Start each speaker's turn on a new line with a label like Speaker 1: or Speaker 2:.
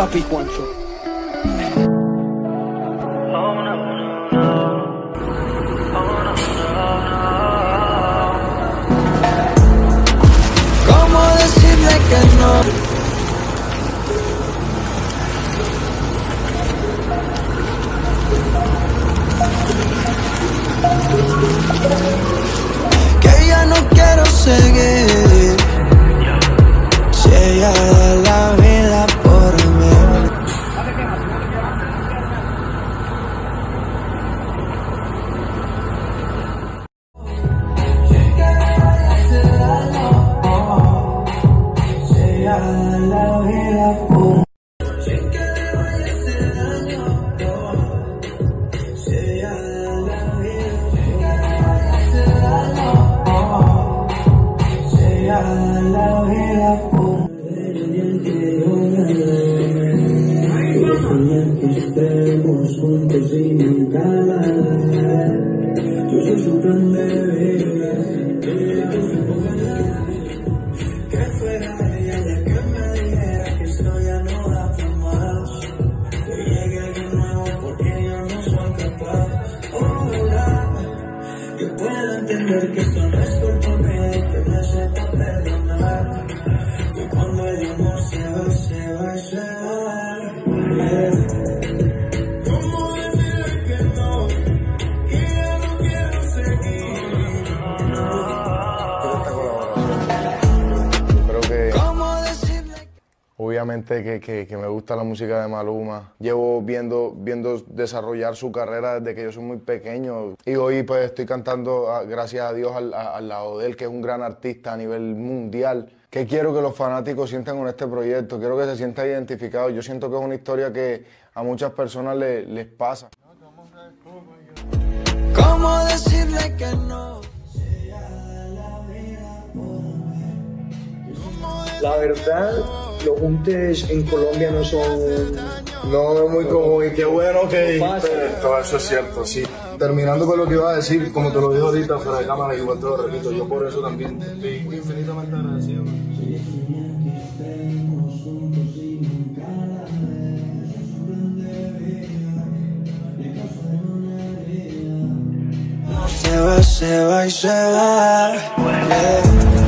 Speaker 1: Papi Juancho.
Speaker 2: ¿Cómo decirle que no? Que ya no quiero seguir. Si ella da la vida por mí. Si ella da la vida por mí. La vida por que estemos juntos y nunca tú sos un plan de vida que fuera ella la que me dijera que esto ya no da para más, que llegue alguien nuevo porque yo no soy capaz. Ojalá que pueda entender que esto no es culpa mía, que me sepa perdonar, que cuando el amor se va, se va y se va. ¿Cómo decirle que no? Que ya no quiero seguir.
Speaker 3: Creo que obviamente que me gusta la música de Maluma. Llevo viendo desarrollar su carrera desde que yo soy muy pequeño. Y hoy pues estoy cantando, gracias a Dios, al lado de él, que es un gran artista a nivel mundial. ¿Qué quiero que los fanáticos sientan con este proyecto? Quiero que se sientan identificados. Yo siento que es una historia que a muchas personas les pasa.
Speaker 2: ¿Cómo decirle que no?
Speaker 4: La verdad, los juntes en Colombia no son...
Speaker 3: No es muy común y qué bueno que
Speaker 4: todo eso es cierto, sí. Terminando con lo que iba a decir, como te lo dije ahorita fuera de cámara, igual te lo repito, yo por eso también estoy infinitamente agradecido.
Speaker 2: Se va y se va.